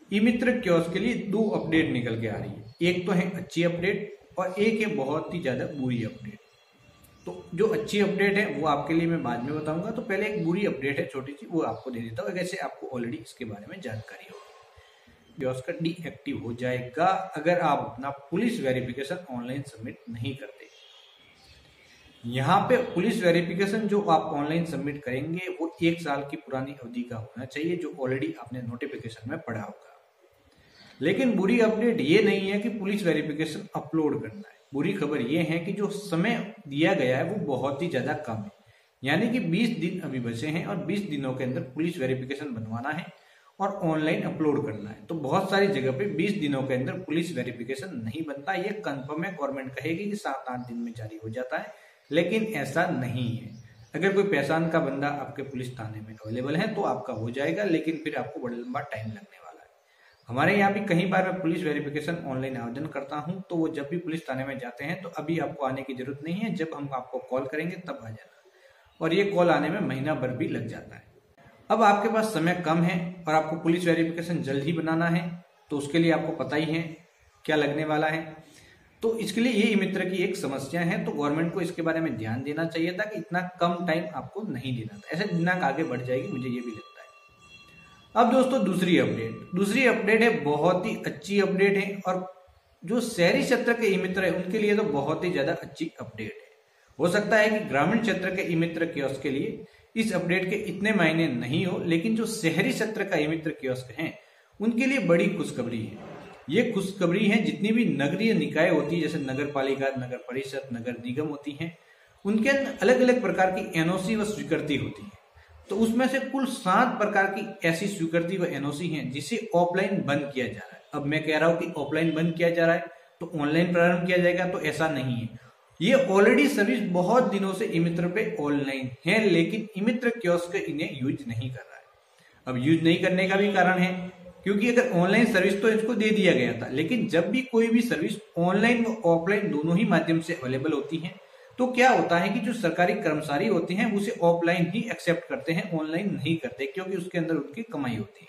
ई मित्र kiosk के लिए दो अपडेट निकल के आ रही है। एक तो है अच्छी अपडेट और एक है बहुत ही ज्यादा बुरी अपडेट। तो जो अच्छी अपडेट है वो आपके लिए मैं बाद में बताऊंगा। तो पहले एक बुरी अपडेट है छोटी सी, वो आपको दे देता हूँ, वैसे आपको ऑलरेडी इसके बारे में जानकारी होगी। कियोस्क डीएक्टिव हो जाएगा अगर आप अपना पुलिस वेरिफिकेशन ऑनलाइन सबमिट नहीं करते। यहाँ पे पुलिस वेरिफिकेशन जो आप ऑनलाइन सबमिट करेंगे वो 1 साल की पुरानी अवधि का होना चाहिए, जो ऑलरेडी आपने नोटिफिकेशन में पढ़ा होगा। लेकिन बुरी अपडेट ये नहीं है कि पुलिस वेरिफिकेशन अपलोड करना है। बुरी खबर ये है कि जो समय दिया गया है वो बहुत ही ज्यादा कम है, यानी कि 20 दिन अभी बचे हैं और 20 दिनों के अंदर पुलिस वेरिफिकेशन बनवाना है और ऑनलाइन अपलोड करना है। तो बहुत सारी जगह पे 20 दिनों के अंदर पुलिस वेरिफिकेशन नहीं बनता। ये कंफर्म है, गवर्नमेंट कहेगी कि 7-8 दिन में जारी हो जाता है, लेकिन ऐसा नहीं है। अगर कोई पहचान का बंदा आपके पुलिस थाने में अवेलेबल है तो आपका हो जाएगा, लेकिन फिर आपको बड़ा लंबा टाइम लगने वाला है। हमारे यहाँ भी कई बार मैं पुलिस वेरिफिकेशन ऑनलाइन आवेदन करता हूँ, तो वो जब भी पुलिस थाने में जाते हैं तो अभी आपको आने की जरूरत नहीं है, जब हम आपको कॉल करेंगे तब आ जाना, और ये कॉल आने में महीना भर भी लग जाता है। अब आपके पास समय कम है और आपको पुलिस वेरिफिकेशन जल्द ही बनाना है, तो उसके लिए आपको पता ही है क्या लगने वाला है। तो इसके लिए ये ई मित्र की एक समस्या है, तो गवर्नमेंट को इसके बारे में ध्यान देना चाहिए था कि इतना कम टाइम आपको नहीं देना था। ऐसे दिनांक आगे बढ़ जाएगी, मुझे ये भी लगता है। अब दोस्तों दूसरी अपडेट है, बहुत ही अच्छी अपडेट है, और जो शहरी क्षेत्र के ई मित्र है उनके लिए तो बहुत ही ज्यादा अच्छी अपडेट है। हो सकता है कि ग्रामीण क्षेत्र के ई मित्र कियोस्क के लिए इस अपडेट के इतने मायने नहीं हो, लेकिन जो शहरी क्षेत्र का ई मित्र कियोस्क है उनके लिए बड़ी खुशखबरी है। ये खुशखबरी है, जितनी भी नगरीय निकाय होती है, जैसे नगर पालिका, नगर परिषद, नगर निगम होती हैं, उनके अलग अलग प्रकार की एनओसी व स्वीकृति होती है। तो उसमें से कुल 7 प्रकार की ऐसी स्वीकृति व एनओसी हैं जिसे ऑफलाइन बंद किया जा रहा है। अब मैं कह रहा हूं कि ऑफलाइन बंद किया जा रहा है तो ऑनलाइन प्रारंभ किया जाएगा, तो ऐसा नहीं है। ये ऑलरेडी सर्विस बहुत दिनों से ई मित्र पे ऑनलाइन है, लेकिन ई मित्र कियोस्क इन्हें यूज नहीं कर रहा है। अब यूज नहीं करने का भी कारण है, क्योंकि अगर ऑनलाइन सर्विस तो इसको दे दिया गया था, लेकिन जब भी कोई भी सर्विस ऑनलाइन व ऑफलाइन दोनों ही माध्यम से अवेलेबल होती है, तो क्या होता है कि जो सरकारी कर्मचारी होते हैं उसे ऑफलाइन ही एक्सेप्ट करते हैं, ऑनलाइन नहीं करते, क्योंकि उसके अंदर उनकी कमाई होती है।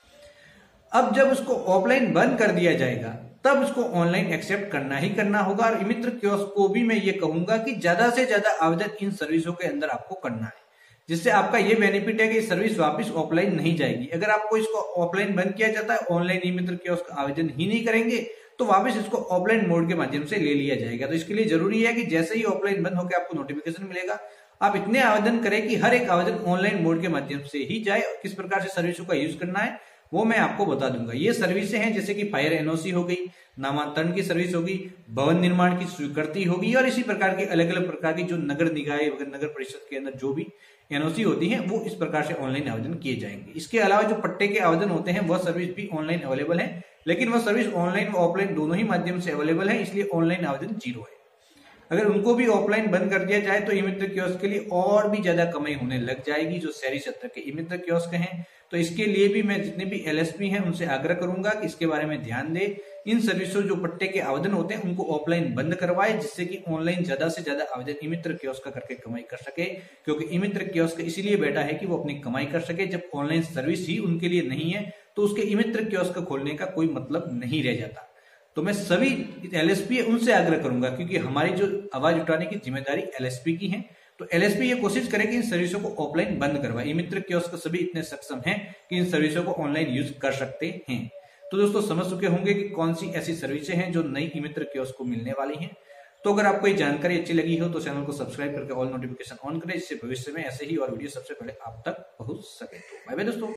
अब जब उसको ऑफलाइन बंद कर दिया जाएगा तब उसको ऑनलाइन एक्सेप्ट करना ही करना होगा। और ई मित्र कियोस्क को भी मैं ये कहूंगा कि ज्यादा से ज्यादा आवेदन इन सर्विसों के अंदर आपको करना है, जिससे आपका ये बेनिफिट है कि सर्विस वापस ऑफलाइन नहीं जाएगी। अगर आपको इसको ऑफलाइन बंद किया जाता है, ऑनलाइन ई मित्र कियोस्क आवेदन ही नहीं करेंगे, तो वापस इसको ऑफलाइन मोड के माध्यम से ले लिया जाएगा। तो इसके लिए जरूरी है कि जैसे ही ऑफलाइन बंद होकर आपको नोटिफिकेशन मिलेगा, आप इतने आवेदन करें कि हर एक आवेदन ऑनलाइन मोड के माध्यम से ही जाए। और किस प्रकार से सर्विसों का यूज करना है वो मैं आपको बता दूंगा। ये सर्विसें हैं जैसे कि फायर एनओसी हो गई, नामांतरण की सर्विस होगी, भवन निर्माण की स्वीकृति होगी, और इसी प्रकार की अलग अलग प्रकार की जो नगर निकाय नगर परिषद के अंदर जो भी एनओसी होती है वो इस प्रकार से ऑनलाइन आवेदन किए जाएंगे। इसके अलावा जो पट्टे के आवेदन होते हैं वह सर्विस भी ऑनलाइन अवेलेबल है, लेकिन वह सर्विस ऑनलाइन व ऑफलाइन दोनों ही माध्यम से अवेलेबल है, इसलिए ऑनलाइन आवेदन 0 है। अगर उनको भी ऑफलाइन बंद कर दिया जाए तो ई मित्र कियोस्क के लिए और भी ज्यादा कमाई होने लग जाएगी, जो शहरी क्षेत्र के ई मित्र कियोस्क हैं। तो इसके लिए भी मैं जितने भी एलएसपी हैं उनसे आग्रह करूंगा कि इसके बारे में ध्यान दें। इन सर्विसों जो पट्टे के आवेदन होते हैं उनको ऑफलाइन बंद करवाए, जिससे कि ऑनलाइन ज्यादा से ज्यादा आवेदन ई मित्र कियोस्क का करके कमाई कर सके, क्योंकि ई मित्र कियोस्क इसलिए बैठा है कि वो अपनी कमाई कर सके। जब ऑनलाइन सर्विस ही उनके लिए नहीं है तो उसके ई मित्र कियोस्क खोलने का कोई मतलब नहीं रह जाता। तो मैं सभी एलएसपी उनसे आग्रह करूंगा, क्योंकि हमारी जो आवाज उठाने की जिम्मेदारी एलएसपी की है, तो एलएसपी ये कोशिश करे कि इन सर्विसों को ऑफलाइन बंद करवाए। ई मित्र कियोस्क सभी इतने सक्षम हैं कि इन सर्विसों को ऑनलाइन यूज कर सकते हैं। तो दोस्तों समझ चुके होंगे कि कौन सी ऐसी सर्विसें हैं जो नई ई मित्र कियोस्क को मिलने वाली हैं। तो अगर आपको ये जानकारी अच्छी लगी हो तो चैनल को सब्सक्राइब करके ऑल नोटिफिकेशन ऑन करें, जिससे भविष्य में ऐसे ही और वीडियो सबसे पहले आप तक पहुंच सके। तो बाय बाय दोस्तों।